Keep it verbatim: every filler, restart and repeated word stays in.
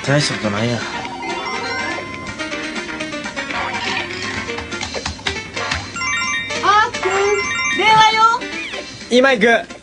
大したことないや。 あーくん、電話よ。 今行く。